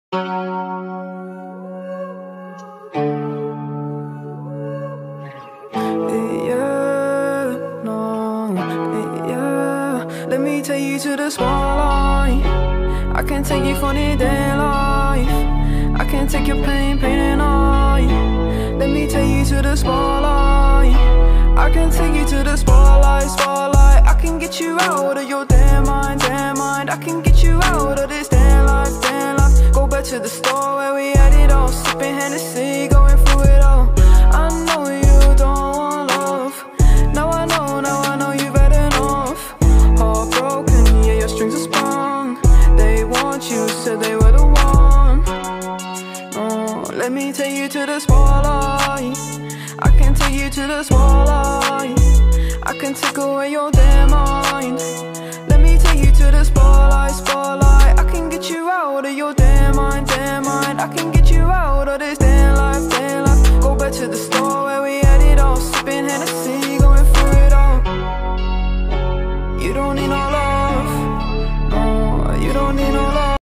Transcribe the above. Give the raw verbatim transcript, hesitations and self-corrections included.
Let me take you to the spotlight. I can take you for the day life. I can take your pain, pain and I. Let me take you to the spotlight. I can take you to the spotlight, spotlight. I can get you out of your damn mind, damn mind. I can get you out of this damn life, damn life. Go back to the store where we had it all, sipping Hennessy, going through it all. I know you don't want love. Now I know, now I know you've had enough. Heartbroken, yeah, your strings are sprung. They want you, said they were the one. Oh, let me take you to the spotlight. I can take you to the spotlight. I can take away your damn mind. Let me take you to the spotlight, spotlight. I can get you out of your damn mind, damn mind. I can get you out of this damn life, damn life. Go back to the store where we had it all, sipping Hennessy, going through it all. You don't need no